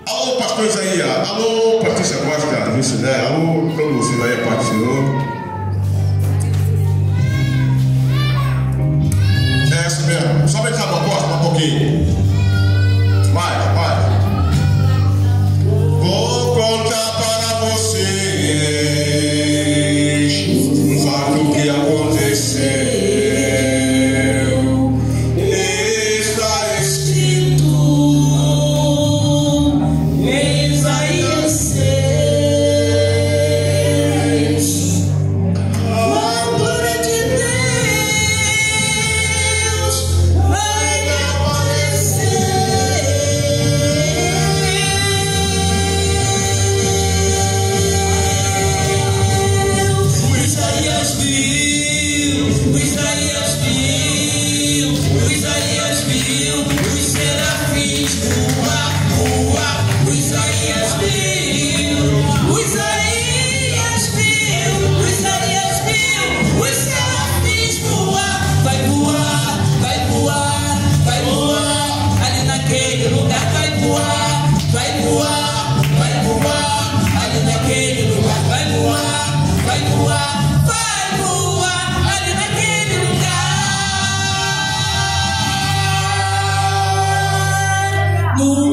Alô, pastor Isaías. Alô, Patrícia Costa, vice-né? Alô, todo mundo aí, Pai do Senhor. É essa mesmo. Só vem cá, Costa, um pouquinho. Vai. Vou contar para vocês um fato que aconteceu. Está escrito em Isaías 6. A glória de Deus vai aparecer. Isaías viu os serafins voar. Isaías viu os serafins voar. Vai voar ali naquele lugar. Vai voar ali naquele lugar. Vai voar ali naquele lugar.